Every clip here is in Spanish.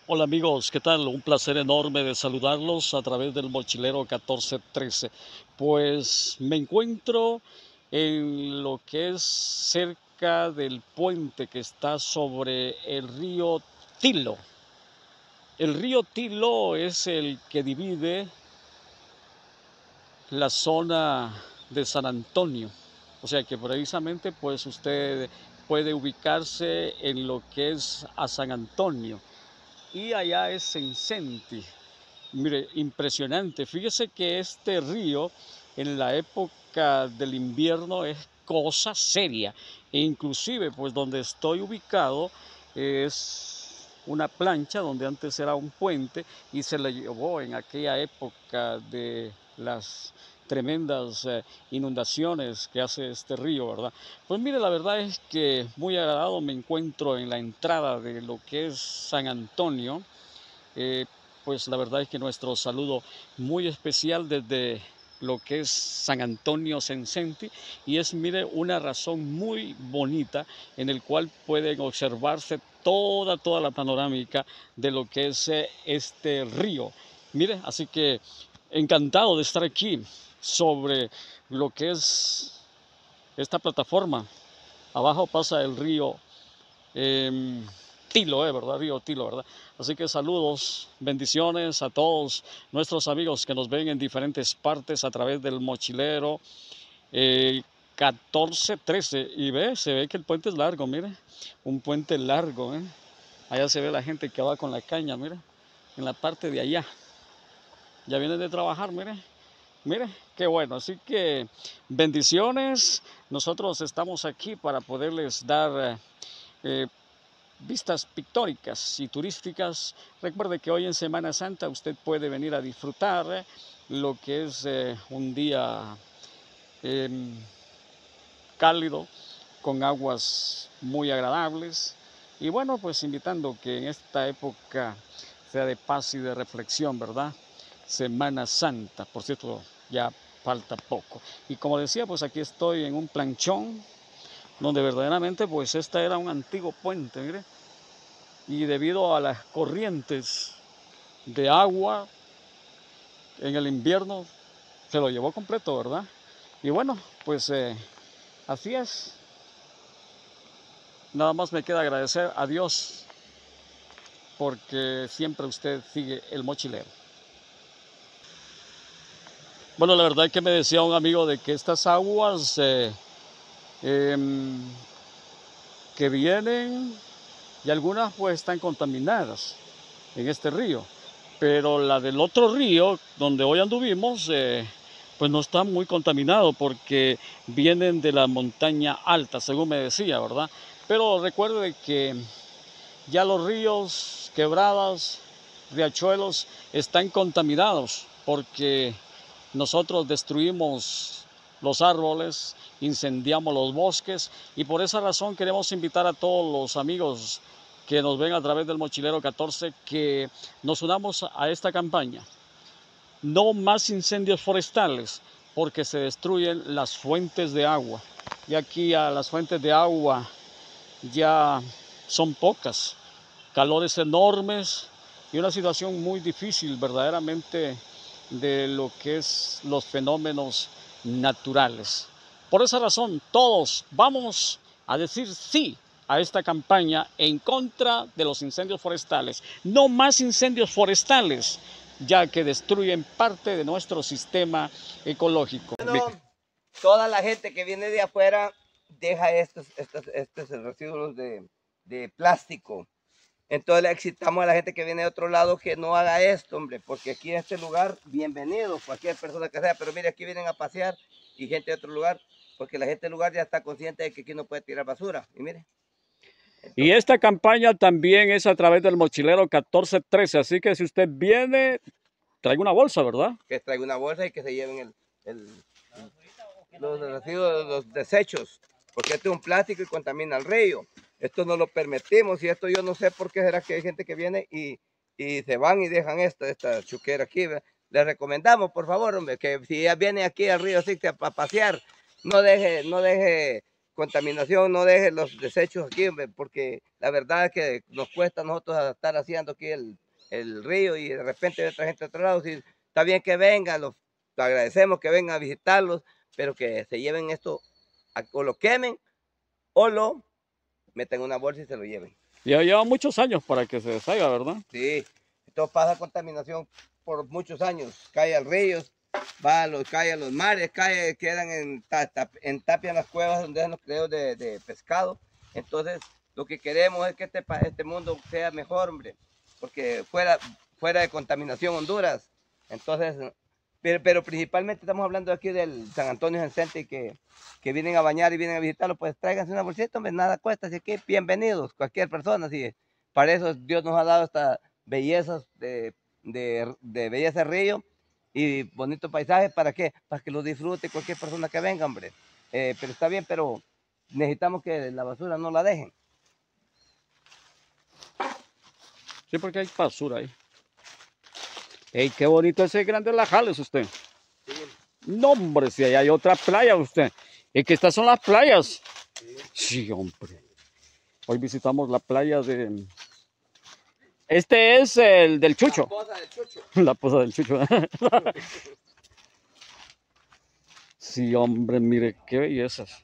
Hola amigos, ¿qué tal? Un placer enorme de saludarlos a través del Mochilero 1413. Pues me encuentro en lo que es cerca del puente que está sobre el río Tilo. El río Tilo es el que divide la zona de San Antonio. O sea que precisamente pues usted puede ubicarse en lo que es a San Antonio y allá es Sencenti. Mire, impresionante. Fíjese que este río en la época del invierno es cosa seria. E inclusive, pues donde estoy ubicado es una plancha donde antes era un puente y se le llevó en aquella época de las tremendas inundaciones que hace este río, ¿verdad? Pues mire, la verdad es que muy agradado me encuentro en la entrada de lo que es San Antonio. Eh, pues la verdad es que nuestro saludo muy especial desde lo que es San Antonio Sencenti y es, mire, una razón muy bonita en el cual pueden observarse toda la panorámica de lo que es este río. Mire, así que encantado de estar aquí sobre lo que es esta plataforma. Abajo pasa el río Tilo, ¿verdad? Río Tilo, ¿verdad? Así que saludos, bendiciones a todos nuestros amigos que nos ven en diferentes partes a través del mochilero 1413. Y se ve que el puente es largo, mire, un puente largo, ¿eh? Allá se ve la gente que va con la caña, mire, en la parte de allá. Ya vienen de trabajar, mire. Mire, qué bueno. Así que bendiciones. Nosotros estamos aquí para poderles dar vistas pictóricas y turísticas. Recuerde que hoy en Semana Santa usted puede venir a disfrutar lo que es un día eh, cálido, con aguas muy agradables. Y bueno, pues invitando que en esta época sea de paz y de reflexión, ¿verdad? Semana Santa, por cierto, ya falta poco. Y como decía, pues aquí estoy en un planchón, donde verdaderamente pues este era un antiguo puente, mire, y debido a las corrientes de agua en el invierno se lo llevó completo, ¿verdad? Y bueno, pues así es. Nada más me queda agradecer a Dios porque siempre usted sigue el mochilero. Bueno, la verdad es que me decía un amigo de que estas aguas eh, que vienen y algunas pues están contaminadas en este río, pero la del otro río donde hoy anduvimos pues no está muy contaminado porque vienen de la montaña alta, según me decía, ¿verdad? Pero recuerde que ya los ríos, quebradas, riachuelos están contaminados porque nosotros destruimos los árboles, incendiamos los bosques y por esa razón queremos invitar a todos los amigos que nos ven a través del Mochilero 14 que nos unamos a esta campaña. No más incendios forestales porque se destruyen las fuentes de agua. Y aquí a las fuentes de agua ya son pocas, calores enormes y una situación muy difícil verdaderamente de lo que es los fenómenos naturales. Por esa razón, todos vamos a decir sí a esta campaña en contra de los incendios forestales. No más incendios forestales, ya que destruyen parte de nuestro sistema ecológico. Bueno, toda la gente que viene de afuera deja estos residuos de plástico. Entonces le excitamos a la gente que viene de otro lado que no haga esto, hombre, porque aquí en este lugar, bienvenido, cualquier persona que sea, pero mire, aquí vienen a pasear y gente de otro lugar, porque la gente del lugar ya está consciente de que aquí no puede tirar basura. Y mire. Y Entonces, esta campaña también es a través del Mochilero 1413, así que si usted viene, traiga una bolsa, ¿verdad? que traiga una bolsa y que se lleven los residuos, los desechos, porque esto es un plástico y contamina el río. Esto no lo permitimos y esto yo no sé por qué será que hay gente que viene y se van y dejan esta chuquera aquí. ¿Ve? Les recomendamos, por favor, hombre, que si ya viene aquí al río Sixte a pasear, no deje contaminación, no deje los desechos aquí, hombre, porque la verdad es que nos cuesta a nosotros estar haciendo aquí el río y de repente ve otra gente a otro lado. Si está bien que vengan, los agradecemos que vengan a visitarlos, pero que se lleven esto, o lo quemen o lo metan en una bolsa y se lo lleven. Ya lleva muchos años para que se deshaga, ¿verdad? Sí, esto pasa contaminación por muchos años, cae al ríos, cae a los mares, quedan tapian las cuevas donde están los criaderos de pescado. Entonces, lo que queremos es que este mundo sea mejor, hombre, porque fuera de contaminación Honduras. Entonces, pero principalmente estamos hablando aquí del San Antonio Gencente que vienen a bañar y vienen a visitarlo, pues tráiganse una bolsita, hombre, nada cuesta, así que bienvenidos, cualquier persona, así para eso Dios nos ha dado estas bellezas de belleza de río y bonito paisaje. ¿Para qué? Para que lo disfrute cualquier persona que venga, hombre. Pero está bien, pero necesitamos que la basura no la dejen. Sí, porque hay basura ahí. ¡Ey, qué bonito ese Grande Lajales usted! Sí. No, hombre, si ahí hay otra playa usted. Es que estas son las playas. Sí. Sí, hombre. Hoy visitamos la playa de... Este es el del Chucho. La poza del Chucho. La poza del Chucho. Sí, hombre, mire, qué bellezas.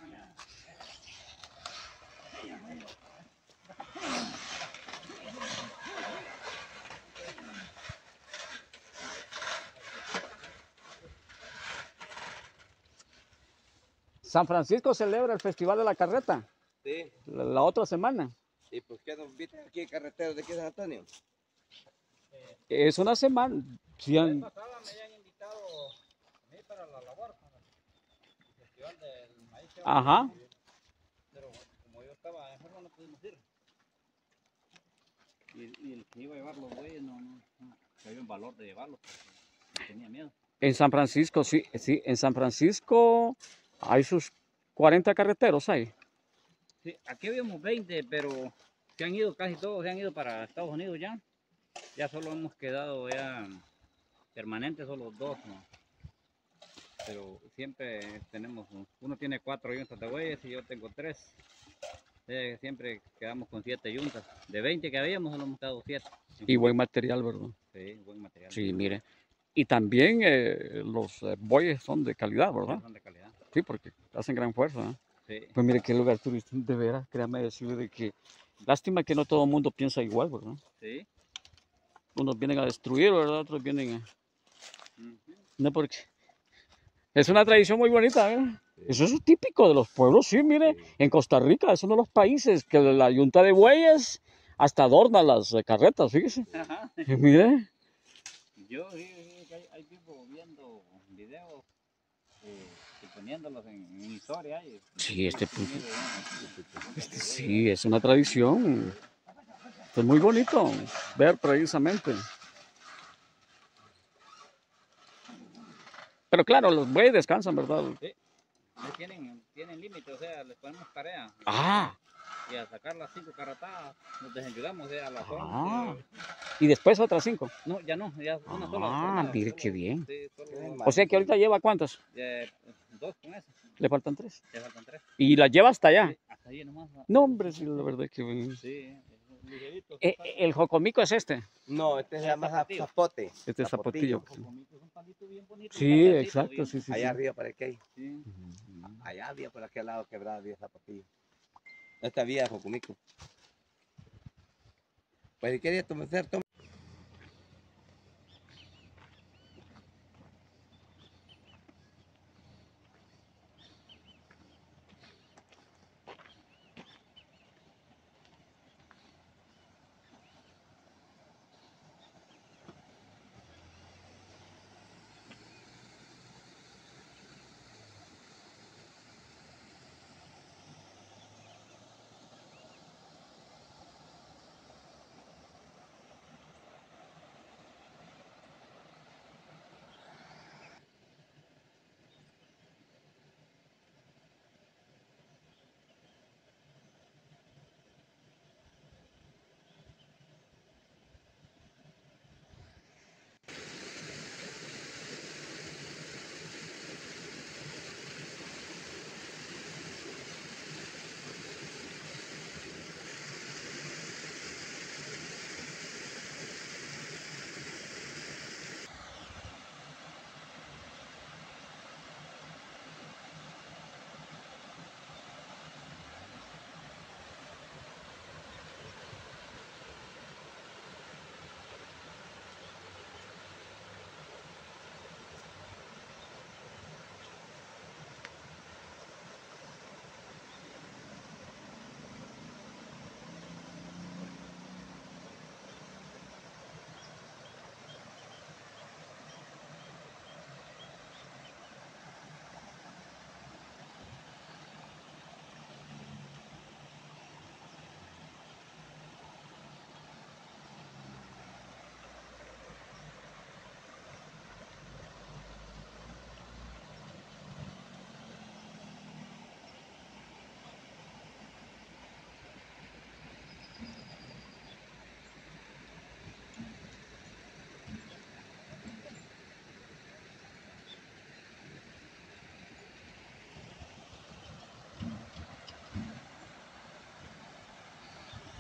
San Francisco celebra el Festival de la Carreta Sí. la otra semana. ¿Y por qué nos viste aquí carreteros de aquí de San Antonio? Es una semana. Sí, La vez pasada me habían invitado a mí para la labor, para el festival del maíz. Ajá. Pero como yo estaba enfermo no pudimos ir. Y el que iba a llevar los bueyes no se dio el valor de llevarlos porque tenía miedo. En San Francisco, sí, sí, en San Francisco hay sus 40 carreteros ahí. Sí, aquí habíamos 20, pero se han ido casi todos, se han ido para Estados Unidos ya. Ya solo hemos quedado ya permanentes, solo dos, ¿no? Pero siempre tenemos, uno tiene 4 yuntas de bueyes y yo tengo 3. Siempre quedamos con 7 yuntas. De 20 que habíamos, solo hemos quedado 7. Y buen material, ¿verdad? Sí, buen material. Sí, mire. Y también los bueyes son de calidad, ¿verdad? Son de calidad. Sí, porque hacen gran fuerza. ¿Eh? Sí. Pues mire qué lugar turístico, de veras, créame decirle de que lástima que no todo el mundo piensa igual, ¿verdad? Sí. Unos vienen a destruir, ¿verdad? Otros vienen a... No, porque es una tradición muy bonita, ¿eh? Sí. Eso es típico de los pueblos, sí, mire. Sí. En Costa Rica es uno de los países que la yunta de bueyes hasta adorna las carretas, fíjese. Ajá. Mire. Yo hay tipo viendo videos y poniéndolos en historia. Sí, sí, es una tradición. Es muy bonito ver precisamente. Pero claro, los bueyes descansan, ¿verdad? Sí, tienen límite, o sea, les ponemos tarea. Ah. Y a sacar las 5 carretadas, nos desayudamos a las 11. ¿Y después otras 5? No, ya no, ya una sola. Ah, mire qué bien. Sí, o sea que ahorita lleva ¿cuántas? 2 con eso. ¿Le faltan 3? Le faltan 3. ¿Y las lleva hasta allá? Sí, hasta allí nomás. No, hombre, sí, la verdad que bien. Sí, ligerito. ¿El jocomico es este? No, este se llama zapote. Este es zapotillo. Sí, exacto, sí. Allá arriba para que hay. Sí. Allá había por aquel lado quebrada, había zapotillo. Esta vía de jocomico. Pues si quería tomar.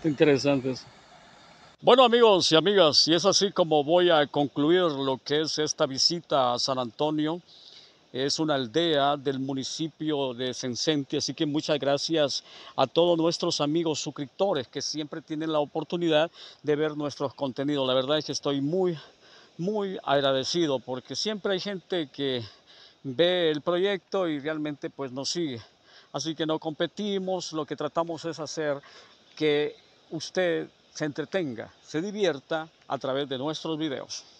Interesante eso. Bueno, amigos y amigas, y es así como voy a concluir lo que es esta visita a San Antonio. Es una aldea del municipio de Sencenti, así que muchas gracias a todos nuestros amigos suscriptores que siempre tienen la oportunidad de ver nuestros contenidos. La verdad es que estoy muy agradecido porque siempre hay gente que ve el proyecto y realmente pues nos sigue. Así que no competimos, lo que tratamos es hacer que usted se entretenga, se divierta a través de nuestros videos.